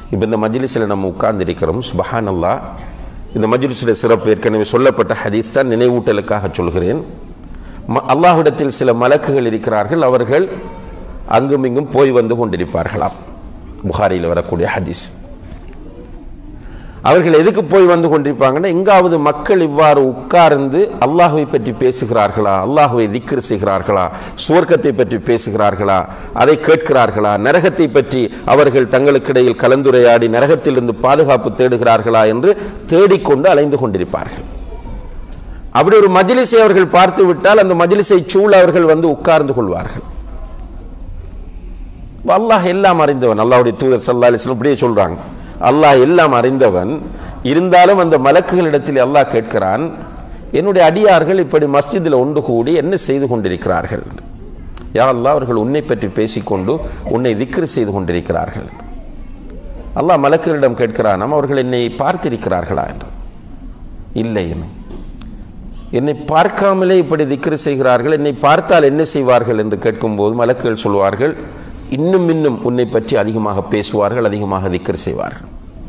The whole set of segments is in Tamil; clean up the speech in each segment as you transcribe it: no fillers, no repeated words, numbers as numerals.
இப்போ இந்த மஜ்லிஸில் நம்ம உட்கார்ந்திருக்கிறோம். சுப்ஹானல்லாஹ். இந்த மஜ்லிஸுடைய சிறப்பு ஏற்கனவே சொல்லப்பட்ட ஹதீஸ் தான், நினைவூட்டலுக்காக சொல்கிறேன். அல்லாஹ்விடத்தில் சில மலக்குகள் இருக்கிறார்கள், அவர்கள் அங்கும் இங்கும் போய் வந்து கொண்டிருப்பார்களாம். புகாரியில் வரக்கூடிய ஹதீஸ். அவர்கள் எதுக்கு போய் வந்து கொண்டிருப்பாங்கன்னா, எங்காவது மக்கள் இவ்வாறு உட்கார்ந்து அல்லாஹ்வை பற்றி பேசுகிறார்களா, அல்லாஹ்வை திக்ர் செய்கிறார்களா, சுவர்க்கத்தை பற்றி பேசுகிறார்களா, அதை கேட்கிறார்களா, நரகத்தை பற்றி அவர்கள் தங்களுக்கிடையில் கலந்துரையாடி நரகத்திலிருந்து பாதுகாப்பு தேடுகிறார்களா என்று தேடிக்கொண்டு அலைந்து கொண்டிருப்பார்கள். அப்படி ஒரு மஜ்லிஸை அவர்கள் பார்த்து விட்டால் அந்த மஜ்லிஸை சூழ அவர்கள் வந்து உட்கார்ந்து கொள்வார்கள். அல்லாஹ் எல்லாம் அறிந்தவன். அல்லாஹ்வுடைய தூதர் ஸல்லல்லாஹு அலைஹி வஸல்லம் அப்படியே சொல்றாங்க, அல்லாஹ் எல்லாம் அறிந்தவன். இருந்தாலும் அந்த மலக்குகளிடத்தில் அல்லாஹ் கேட்கிறான், என்னுடைய அடியார்கள் இப்படி மஸ்ஜிதில் ஒன்று கூடி என்ன செய்து கொண்டிருக்கிறார்கள்? யா அல்லாஹ், அவர்கள் உன்னை பற்றி பேசிக்கொண்டு உன்னை திக்ர் செய்து கொண்டிருக்கிறார்கள். அல்லாஹ் மலக்குகளிடம் கேட்கிறானாம், அவர்கள் என்னை பார்த்திருக்கிறார்களா என்று. இல்லை, என்னை பார்க்காமலே இப்படி திக்ர் செய்கிறார்கள், என்னை பார்த்தால் என்ன செய்வார்கள் என்று கேட்கும்போது மலக்குகள் சொல்வார்கள், இன்னும் இன்னும் உன்னை பற்றி அதிகமாக பேசுவார்கள், அதிகமாக திக்ர் செய்வார்கள்.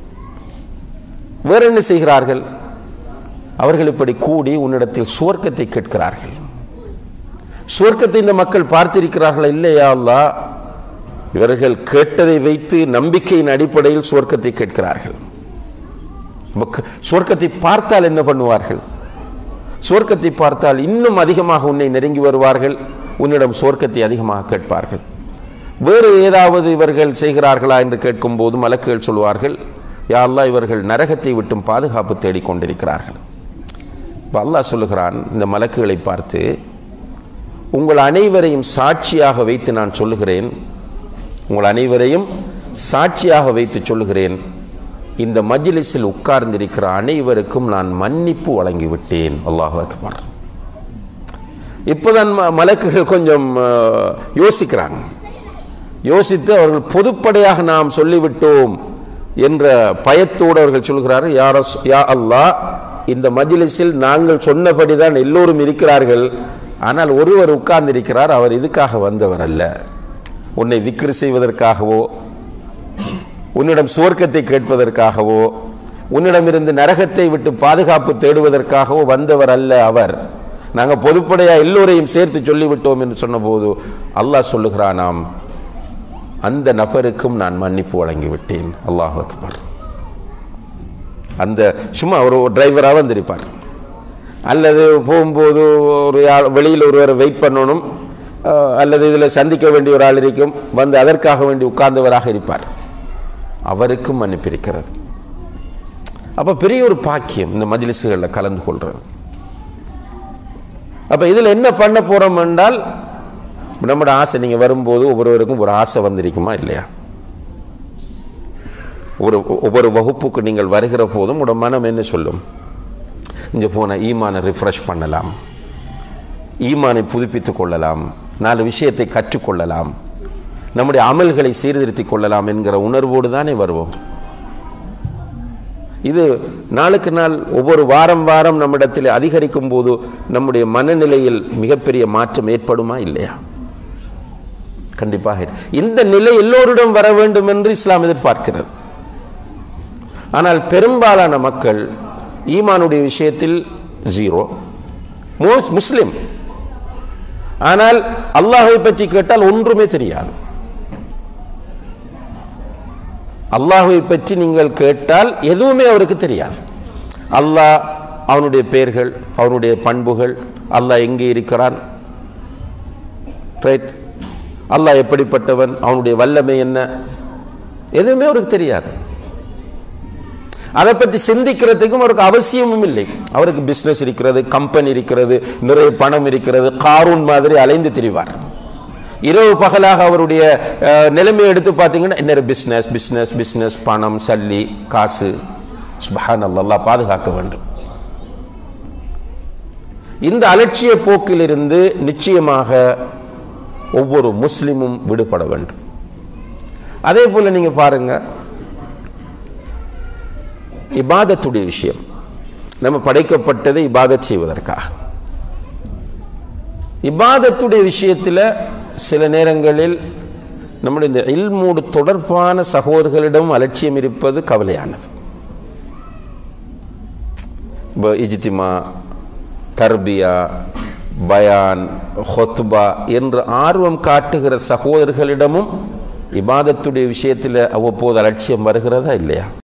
வேற என்ன செய்கிறார்கள்? அவர்கள் இப்படி கூடி உன்னிடத்தில் சுவர்க்கத்தை கேட்கிறார்கள். சுவர்க்கத்தை இந்த மக்கள் பார்த்திருக்கிறார்களா? இல்லையா அல்லாஹ், இவர்கள் கேட்டதை வைத்து நம்பிக்கையின் அடிப்படையில் சுவர்க்கத்தை கேட்கிறார்கள். சுவர்க்கத்தை பார்த்தால் என்ன பண்ணுவார்கள்? சுவர்க்கத்தை பார்த்தால் இன்னும் அதிகமாக உன்னை நெருங்கி வருவார்கள், உன்னிடம் சுவர்க்கத்தை அதிகமாக கேட்பார்கள். வேறு ஏதாவது இவர்கள் செய்கிறார்களா என்று கேட்கும் போது மலக்குகள் சொல்வார்கள், யா அல்லாஹ், இவர்கள் நரகத்தை விட்டும் பாதுகாப்பு தேடிக்கொண்டிருக்கிறார்கள். இப்போ அல்லாஹ் சொல்லுகிறான் இந்த மலக்குகளை பார்த்து, உங்கள் அனைவரையும் சாட்சியாக வைத்து நான் சொல்லுகிறேன், உங்கள் அனைவரையும் சாட்சியாக வைத்து சொல்லுகிறேன், இந்த மஜ்லிஸில் உட்கார்ந்திருக்கிற அனைவருக்கும் நான் மன்னிப்பு வழங்கிவிட்டேன். அல்லாஹ் அக்பர். இப்போதான் மலக்குகள் கொஞ்சம் யோசிக்கிறாங்க. யோசித்து அவர்கள் பொதுப்படையாக நாம் சொல்லிவிட்டோம் என்ற பயத்தோடு அவர்கள் சொல்கிறார்கள், யா அல்லாஹ், இந்த மஜ்லிஸில் நாங்கள் சொன்னபடிதான் எல்லோரும் இருக்கிறார்கள், ஆனால் ஒருவர் உட்கார்ந்திருக்கிறார், அவர் இதுக்காக வந்தவர் அல்ல, உன்னை திக்ர் செய்வதற்காகவோ உன்னிடம் சுவர்க்கத்தை கேட்பதற்காகவோ உன்னிடமிருந்து நரகத்தை விட்டு பாதுகாப்பு தேடுவதற்காகவோ வந்தவர் அல்ல அவர். நாங்கள் பொதுப்படையா எல்லோரையும் சேர்த்து சொல்லிவிட்டோம் என்று சொன்னபோது அல்லாஹ் சொல்லுகிறானாம், அந்த நபருக்கும் நான் மன்னிப்பு வழங்கிவிட்டேன். அல்லாஹ் அக்பர். அந்த சும்மா ஒரு டிரைவராக வந்திருப்பார், அல்லது போகும்போது ஒரு வெளியில் ஒருவரை வெயிட் பண்ணணும், அல்லது இதில் சந்திக்க வேண்டிய ஒரு ஆள் இருக்கும், வந்து அதற்காக வேண்டி உட்கார்ந்தவராக இருப்பார், அவருக்கும் மன்னிப்பிருக்கிறது. அப்போ பெரிய ஒரு பாக்கியம் இந்த மஜ்லிஸுகளில் கலந்து கொள்றது. அப்போ இதில் என்ன பண்ண போகிறோம் என்றால், நம்மளோட ஆசை, நீங்கள் வரும்போது ஒவ்வொருவருக்கும் ஒரு ஆசை வந்திருக்குமா இல்லையா? ஒவ்வொரு வகுப்புக்கு நீங்கள் வருகிற போதும் உங்களோட மனம் என்ன சொல்லும்? இங்கே போனால் ஈமானை ரிஃப்ரெஷ் பண்ணலாம், ஈமானை புதுப்பித்துக் கொள்ளலாம், 4 விஷயத்தை கற்றுக்கொள்ளலாம், நம்முடைய அமல்களை சீர்திருத்திக் கொள்ளலாம் என்கிற உணர்வோடு தானே வருவோம். இது நாளுக்கு நாள் ஒவ்வொரு வாரம் வாரம் நம்மிடத்தில் அதிகரிக்கும் போது நம்முடைய மனநிலையில் மிகப்பெரிய மாற்றம் ஏற்படுமா இல்லையா? கண்டிப்பாக. இந்த நிலை எல்லோரிடம் வர வேண்டும் என்று இஸ்லாம் எதிர்பார்க்கிறது. ஆனால் பெரும்பாலான மக்கள் ஈமானுடைய விஷயத்தில் ஜீரோ, முஸ்லிம், ஆனால் அல்லாஹை பற்றி கேட்டால் ஒன்றுமே தெரியாது. அல்லாஹை பற்றி நீங்கள் கேட்டால் எதுவுமே அவருக்கு தெரியாது. அல்லாஹ், அவனுடைய பெயர்கள், அவனுடைய பண்புகள், அல்லாஹ் எங்கே இருக்கிறான், ரைட், அல்லாஹ் எப்படிப்பட்டவன், அவனுடைய வல்லமை என்ன, எதுவுமே அவருக்கு தெரியாது. அதை பற்றி சிந்திக்கிறதுக்கும் அவருக்கு அவசியமும் இல்லை. அவருக்கு பிஸ்னஸ் இருக்கிறது, கம்பெனி இருக்கிறது, நிறைய பணம் இருக்கிறது, காரூன் மாதிரி அலைந்து திரிவார். இரவு பகலாக அவருடைய நிலைமையை எடுத்து பார்த்தீங்கன்னா என்ன பிஸ்னஸ் பிஸ்னஸ் பிஸ்னஸ், பணம், சல்லி, காசு. சுப்ஹானல்லாஹ், அல்லாஹ் பாதுகாக்க வேண்டும். இந்த அலட்சிய போக்கிலிருந்து நிச்சயமாக ஒவ்வொரு முஸ்லிமும் விடுபட வேண்டும். அதே போல நீங்க பாருங்க, இபாதத்துடைய விஷயம், நம்ம படைக்கப்பட்டதை இபாதத் செய்வதற்காக. இபாதத்துடைய விஷயத்தில் சில நேரங்களில் நம்முடைய இந்த இல்மோடு தொடர்பான சகோதரர்களிடம் அலட்சியம் இருப்பது கவலையானது. இப்போ இஜ்திமா, தர்பியா, பயான், ஹொத்பா என்று ஆர்வம் காட்டுகிற சகோதரர்களிடமும் இபாதத்துடைய விஷயத்தில் அவ்வப்போது அலட்சியம் வருகிறதா இல்லையா?